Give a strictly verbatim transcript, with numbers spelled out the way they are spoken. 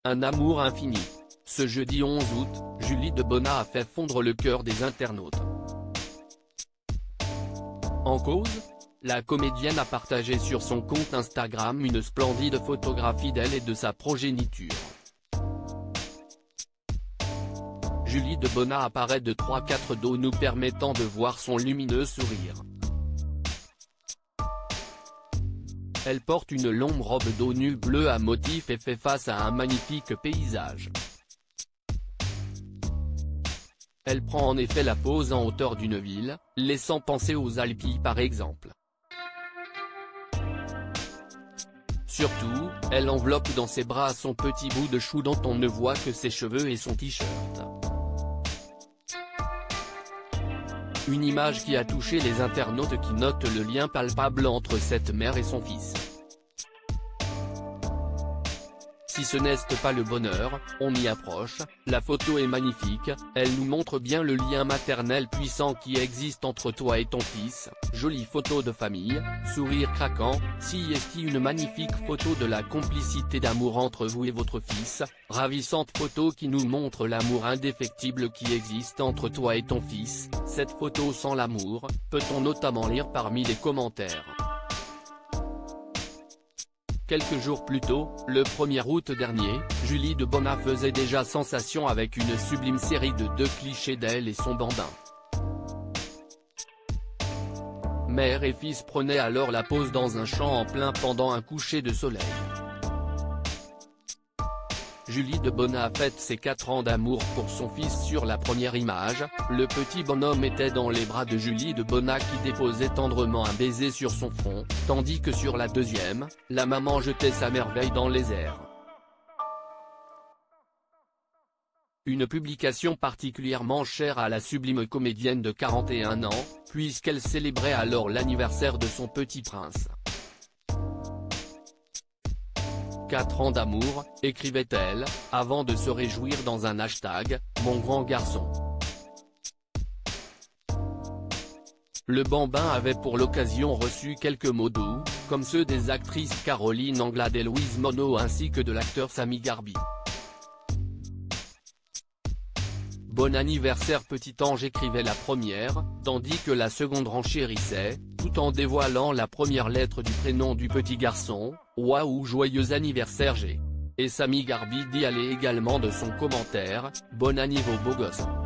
Un amour infini. Ce jeudi onze août, Julie Debona a fait fondre le cœur des internautes. En cause, la comédienne a partagé sur son compte Instagram une splendide photographie d'elle et de sa progéniture. Julie Debona apparaît de trois quatre dos nous permettant de voir son lumineux sourire. Elle porte une longue robe dos nu bleu à motifs et fait face à un magnifique paysage. Elle prend en effet la pose en hauteur d'une ville, laissant penser aux Alpes par exemple. Surtout, elle enveloppe dans ses bras son petit bout de chou dont on ne voit que ses cheveux et son t-shirt. Une image qui a touché les internautes qui notent le lien palpable entre cette mère et son fils. Si ce n'est pas le bonheur, on y approche, la photo est magnifique, elle nous montre bien le lien maternel puissant qui existe entre toi et ton fils, jolie photo de famille, sourire craquant, si est une magnifique photo de la complicité d'amour entre vous et votre fils, ravissante photo qui nous montre l'amour indéfectible qui existe entre toi et ton fils, cette photo sans l'amour, peut-on notamment lire parmi les commentaires. Quelques jours plus tôt, le premier août dernier, Julie Debona faisait déjà sensation avec une sublime série de deux clichés d'elle et son bambin. Mère et fils prenaient alors la pause dans un champ en plein pendant un coucher de soleil. Julie Debona a fête ses quatre ans d'amour pour son fils sur la première image, le petit bonhomme était dans les bras de Julie Debona qui déposait tendrement un baiser sur son front, tandis que sur la deuxième, la maman jetait sa merveille dans les airs. Une publication particulièrement chère à la sublime comédienne de quarante et un ans, puisqu'elle célébrait alors l'anniversaire de son petit prince. Quatre ans d'amour, écrivait-elle, avant de se réjouir dans un hashtag, mon grand garçon. Le bambin avait pour l'occasion reçu quelques mots doux, comme ceux des actrices Caroline Anglade et Louise Monod ainsi que de l'acteur Samy Garbi. Bon anniversaire petit ange écrivait la première, tandis que la seconde renchérissait, tout en dévoilant la première lettre du prénom du petit garçon, waouh joyeux anniversaire G. Et Samy Garbi dit aller également de son commentaire, bon anniversaire beau gosse.